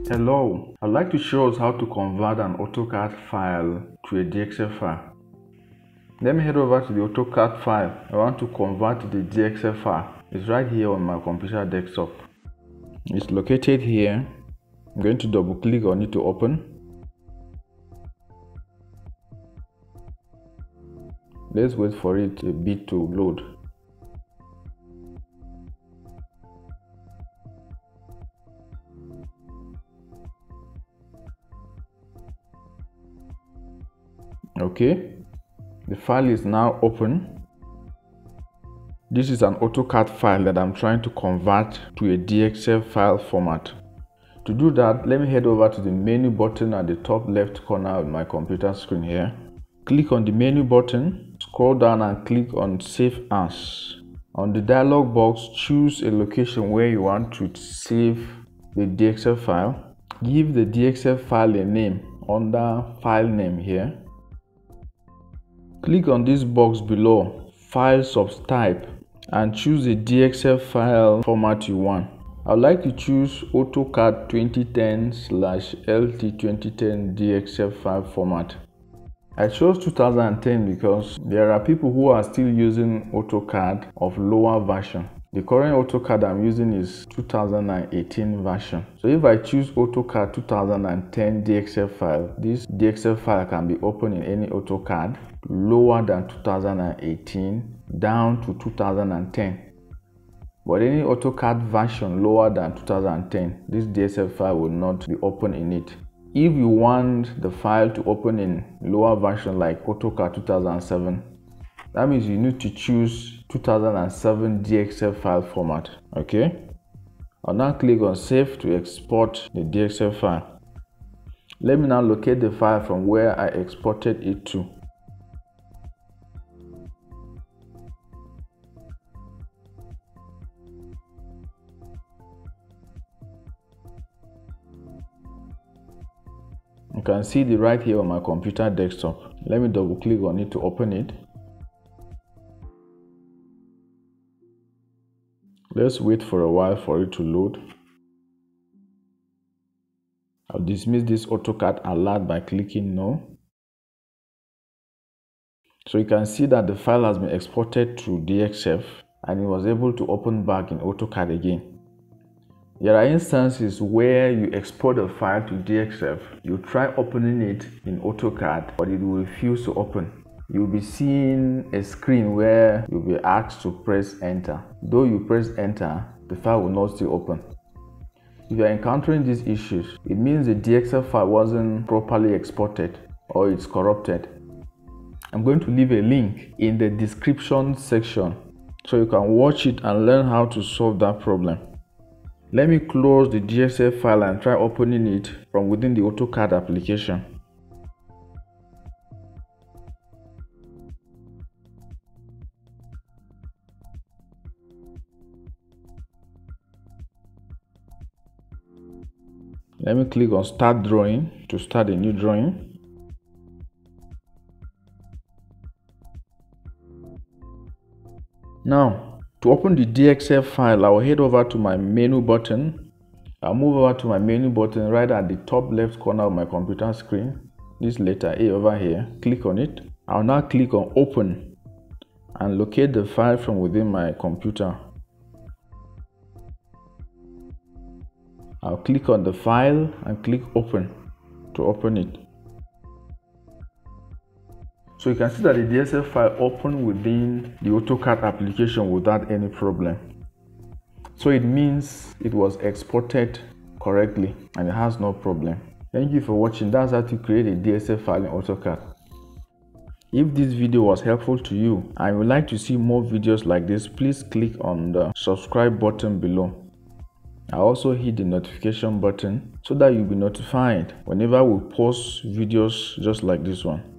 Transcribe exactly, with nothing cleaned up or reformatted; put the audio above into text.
Hello, I'd like to show us how to convert an AutoCAD file to a D X F file. Let me head over to the AutoCAD file. I want to convert the D X F file. It's right here on my computer desktop. It's located here. I'm going to double click on it to open. Let's wait for it a bit to load. Okay, the file is now open. This is an AutoCAD file that I'm trying to convert to a D X F file format. To do that, let me head over to the menu button at the top left corner of my computer screen here. Click on the menu button, scroll down and click on Save As. On the dialog box, choose a location where you want to save the D X F file. Give the D X F file a name under File Name here. Click on this box below, File Subtype, and choose the D X F file format you want. I would like to choose AutoCAD twenty ten slash L T twenty ten D X F file format. I chose two thousand ten because there are people who are still using AutoCAD of lower version. The current AutoCAD I'm using is two thousand eighteen version. So if I choose AutoCAD two thousand ten D X F file, this D X F file can be opened in any AutoCAD lower than two thousand eighteen down to two thousand ten. But any AutoCAD version lower than two thousand ten, this D X F file will not be open in it. If you want the file to open in lower version like AutoCAD two thousand seven, that means you need to choose two thousand seven D X F file format. Okay, I'll now click on Save to export the D X F file. Let me now locate the file from where I exported it to. You can see it right here on my computer desktop. Let me double click on it to open it. Let's wait for a while for it to load. I'll dismiss this AutoCAD alert by clicking No. So you can see that the file has been exported to D X F and it was able to open back in AutoCAD again. There are instances where you export a file to D X F, you try opening it in AutoCAD, but it will refuse to open. You'll be seeing a screen where you'll be asked to press enter. Though you press enter, the file will not still open. If you're encountering these issues, it means the D X F file wasn't properly exported or it's corrupted. I'm going to leave a link in the description section so you can watch it and learn how to solve that problem. Let me close the D X F file and try opening it from within the AutoCAD application. Let me click on Start Drawing to start a new drawing. Now, to open the D X F file, I will head over to my menu button. I'll move over to my menu button right at the top left corner of my computer screen. This letter A over here, click on it. I'll now click on Open and locate the file from within my computer. I'll click on the file and click Open to open it. So you can see that the D X F file opened within the AutoCAD application without any problem. So it means it was exported correctly and it has no problem. Thank you for watching. That's how to create a D X F file in AutoCAD. If this video was helpful to you and you would like to see more videos like this, please click on the subscribe button below. I also hit the notification button so that you'll be notified whenever we post videos just like this one.